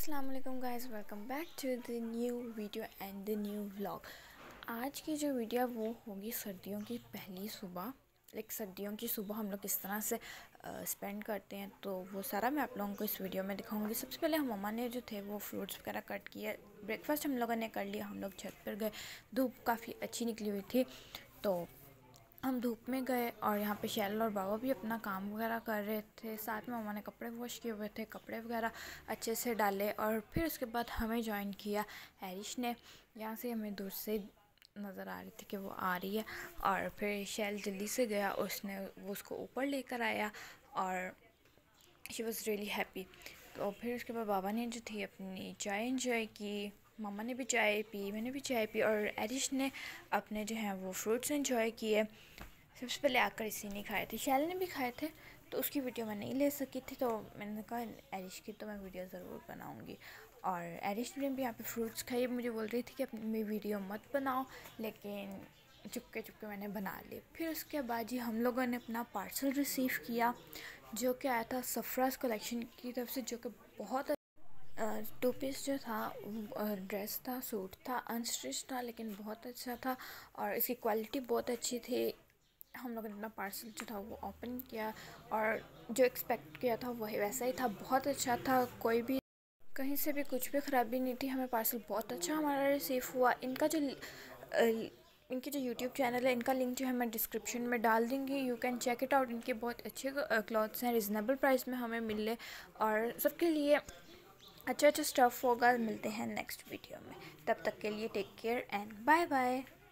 अस्सलाम वालेकुम guys, welcome back to the new video and the new vlog. आज की जो वीडियो वो होगी सर्दियों की पहली सुबह। सर्दियों की सुबह हम लोग किस तरह से स्पेंड करते हैं, तो वो सारा मैं आप लोगों को इस वीडियो में दिखाऊंगी। सबसे पहले हम मम्मा ने जो थे वो फ्रूट्स वगैरह कट किए। ब्रेकफास्ट हम लोगों ने कर लिया। हम लोग छत पर गए, धूप काफ़ी अच्छी निकली हुई थी तो हम धूप में गए और यहाँ पे शैल और बाबा भी अपना काम वगैरह कर रहे थे। साथ में मम्मा ने कपड़े वॉश किए हुए थे, कपड़े वगैरह अच्छे से डाले और फिर उसके बाद हमें ज्वाइन किया हैरिश ने। यहाँ से हमें दूर से नज़र आ रही थी कि वो आ रही है और फिर शैल जल्दी से गया, उसने वो उसको ऊपर लेकर आया और शी वॉज़ रियली हैप्पी। तो फिर उसके बाद बाबा ने जो थी अपनी चाय इंजॉय की, मम्मा ने भी चाय पी, मैंने भी चाय पी और एरिश ने अपने जो हैं वो फ्रूट्स इंजॉय किए। सबसे पहले आकर इसी ने खाए थे, शैल ने भी खाए थे, तो उसकी वीडियो मैं नहीं ले सकी थी, तो मैंने कहा एरिश की तो मैं वीडियो ज़रूर बनाऊंगी। और एरिश ने भी यहाँ पे फ्रूट्स खाई। मुझे बोल रही थी कि अपनी वीडियो मत बनाओ, लेकिन चुपके चुपके मैंने बना ली। फिर उसके बाद जी हम लोगों ने अपना पार्सल रिसीव किया, जो कि आया था सफ़राज कलेक्शन की तरफ से, जो कि बहुत टू पीस जो था, ड्रेस था, सूट था, अनस्टिच था लेकिन बहुत अच्छा था और इसकी क्वालिटी बहुत अच्छी थी। हम लोगों ने अपना पार्सल जो था वो ओपन किया और जो एक्सपेक्ट किया था वही वैसा ही था, बहुत अच्छा था। कोई भी कहीं से भी कुछ भी ख़राबी नहीं थी। हमें पार्सल बहुत अच्छा हमारा रिसीव हुआ। इनकी जो यूट्यूब चैनल है, इनका लिंक जो है मैं डिस्क्रिप्शन में डाल दूँगी, you can check it out. इनके बहुत अच्छे क्लॉथ्स हैं, रिजनेबल प्राइस में हमें मिले और सबके लिए अच्छा अच्छा स्टफ़ होगा। मिलते हैं नेक्स्ट वीडियो में, तब तक के लिए take care and bye bye.